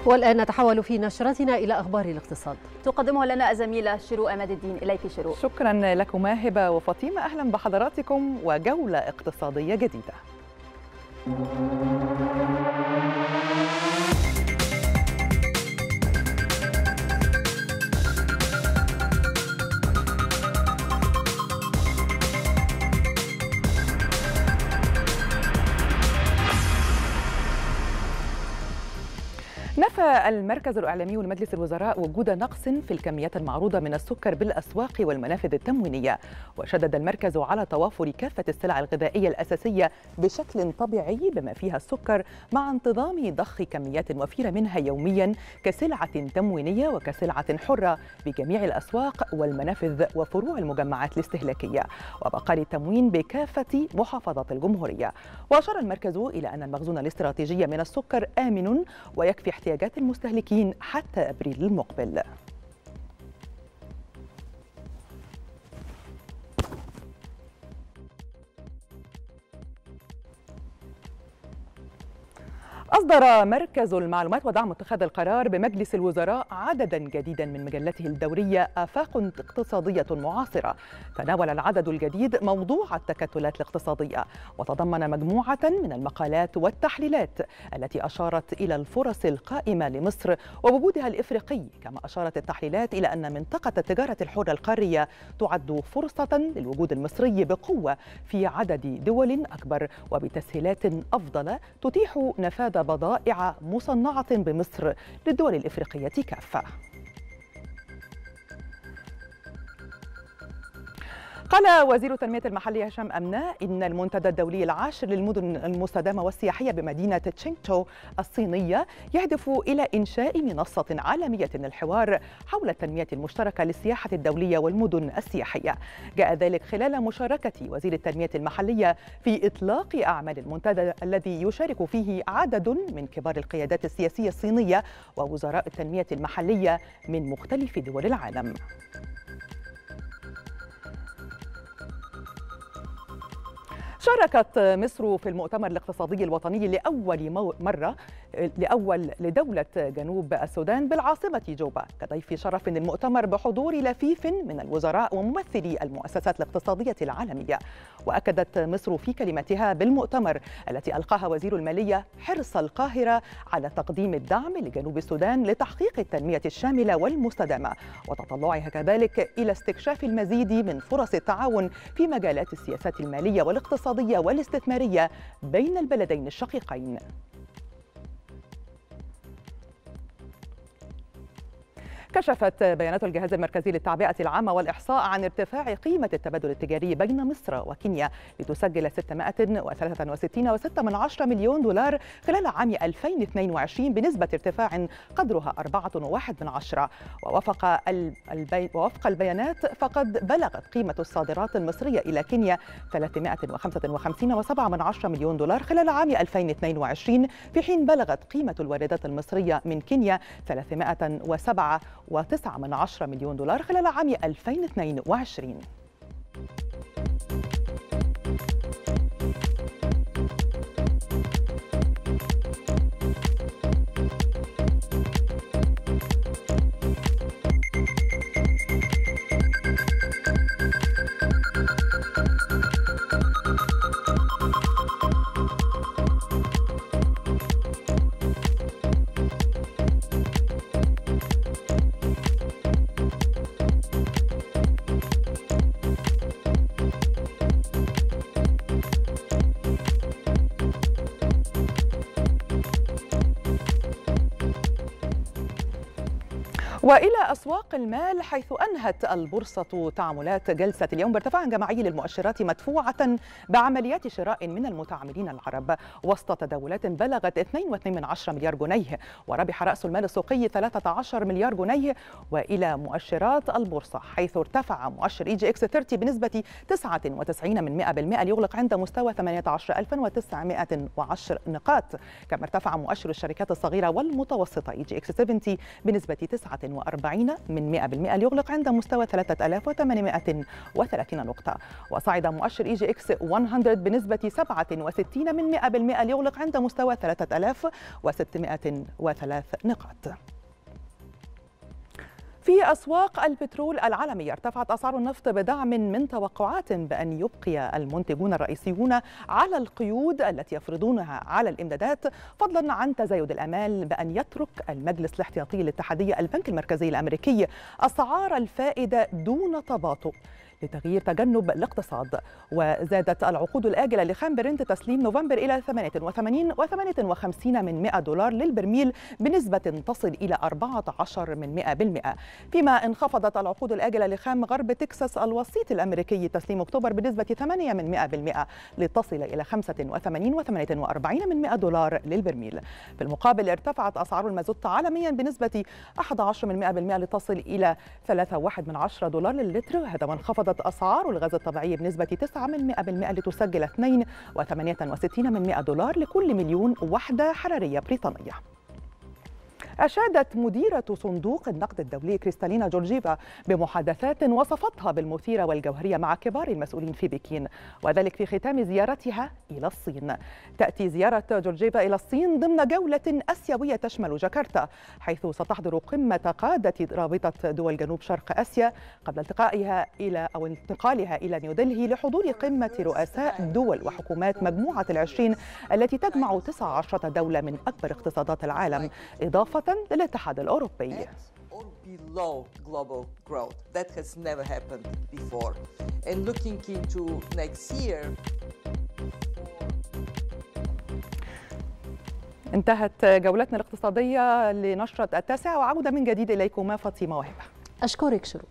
والآن نتحول في نشرتنا إلى أخبار الاقتصاد. تقدمه لنا الزميلة شروق أماد الدين. إليك شروق. شكرا لكما هبة وفاطمة، أهلا بحضراتكم وجولة اقتصادية جديدة. نفى المركز الإعلامي لمجلس الوزراء وجود نقص في الكميات المعروضة من السكر بالأسواق والمنافذ التموينية، وشدد المركز على توافر كافة السلع الغذائية الأساسية بشكل طبيعي بما فيها السكر، مع انتظام ضخ كميات وفيرة منها يوميا كسلعة تموينية وكسلعة حرة بجميع الأسواق والمنافذ وفروع المجمعات الاستهلاكية وبقال التموين بكافة محافظات الجمهورية. وأشار المركز إلى أن المخزون الاستراتيجي من السكر آمن ويكفي احتياجات المستهلكين حتى أبريل المقبل. أصدر مركز المعلومات ودعم اتخاذ القرار بمجلس الوزراء عددا جديدا من مجلته الدورية آفاق اقتصادية معاصرة. تناول العدد الجديد موضوع التكتلات الاقتصادية، وتضمن مجموعة من المقالات والتحليلات التي أشارت إلى الفرص القائمة لمصر ووجودها الإفريقي، كما أشارت التحليلات إلى أن منطقة التجارة الحرة القارية تعد فرصة للوجود المصري بقوة في عدد دول أكبر وبتسهيلات أفضل تتيح نفاذ بضائع مصنعة بمصر للدول الإفريقية كافة. قال وزير التنمية المحلية هشام أمنة إن المنتدى الدولي العاشر للمدن المستدامة والسياحية بمدينة تشينغتو الصينية يهدف إلى إنشاء منصة عالمية للحوار حول التنمية المشتركة للسياحة الدولية والمدن السياحية. جاء ذلك خلال مشاركة وزير التنمية المحلية في إطلاق أعمال المنتدى الذي يشارك فيه عدد من كبار القيادات السياسية الصينية ووزراء التنمية المحلية من مختلف دول العالم. شاركت مصر في المؤتمر الاقتصادي الوطني لأول لدولة جنوب السودان بالعاصمة جوبا كضيف شرف المؤتمر بحضور لفيف من الوزراء وممثلي المؤسسات الاقتصادية العالمية. وأكدت مصر في كلمتها بالمؤتمر التي ألقاها وزير المالية حرص القاهرة على تقديم الدعم لجنوب السودان لتحقيق التنمية الشاملة والمستدامة، وتطلعها كذلك إلى استكشاف المزيد من فرص التعاون في مجالات السياسات المالية والاقتصادية والاستثمارية بين البلدين الشقيقين. كشفت بيانات الجهاز المركزي للتعبئة العامة والإحصاء عن ارتفاع قيمة التبادل التجاري بين مصر وكينيا لتسجل 663.6 مليون دولار خلال عام 2022 بنسبة ارتفاع قدرها 4.1. ووفق البيانات فقد بلغت قيمة الصادرات المصرية إلى كينيا 355.7 مليون دولار خلال عام 2022، في حين بلغت قيمة الواردات المصرية من كينيا 307.9 مليون دولار خلال عام 2022. وإلى أسواق المال، حيث أنهت البورصة تعاملات جلسة اليوم بارتفاع جماعي للمؤشرات مدفوعة بعمليات شراء من المتعاملين العرب وسط تداولات بلغت 2.2 مليار جنيه، وربح رأس المال السوقي 13 مليار جنيه. وإلى مؤشرات البورصة، حيث ارتفع مؤشر EGX 30 بنسبة 99% ليغلق عند مستوى 18910 نقاط، كما ارتفع مؤشر الشركات الصغيرة والمتوسطة EGX 70 بنسبة 9% من 100% ليغلق عند مستوى 3830 نقطة. وصعد مؤشر إي جي إكس 100 بنسبة 67 من 100% ليغلق عند مستوى 3603 نقاط. في أسواق البترول العالمية ارتفعت أسعار النفط بدعم من توقعات بأن يبقي المنتجون الرئيسيون على القيود التي يفرضونها على الإمدادات، فضلا عن تزايد الآمال بأن يترك المجلس الاحتياطي الاتحادي البنك المركزي الأمريكي أسعار الفائدة دون تباطؤ لتغيير تجنب الاقتصاد. وزادت العقود الآجلة لخام برنت تسليم نوفمبر إلى 88.58 من 100 دولار للبرميل بنسبة تصل إلى 14 من 100%، فيما انخفضت العقود الآجلة لخام غرب تكساس الوسيط الأمريكي تسليم أكتوبر بنسبة 8 من 100% لتصل إلى 85.48 من 100 دولار للبرميل. في المقابل ارتفعت أسعار المازوت عالميا بنسبة 11 من 100% لتصل إلى 3.1 دولار للتر. هذا انخفضت أسعار الغاز الطبيعي بنسبة 9 من 100% لتسجل 2.68 من 100 دولار لكل مليون وحدة حرارية بريطانية. أشادت مديرة صندوق النقد الدولي كريستالينا جورجيفا بمحادثات وصفتها بالمثيرة والجوهرية مع كبار المسؤولين في بكين، وذلك في ختام زيارتها إلى الصين. تأتي زيارة جورجيفا إلى الصين ضمن جولة آسيوية تشمل جاكرتا، حيث ستحضر قمة قادة رابطة دول جنوب شرق آسيا قبل انتقالها إلى نيودلهي لحضور قمة رؤساء دول وحكومات مجموعة ال20 التي تجمع 19 دولة من أكبر اقتصادات العالم، إضافة للاتحاد الأوروبي. انتهت جولتنا الاقتصادية لنشرة 9، وعودة من جديد إليكم فاطمة وهبة. أشكرك شروق.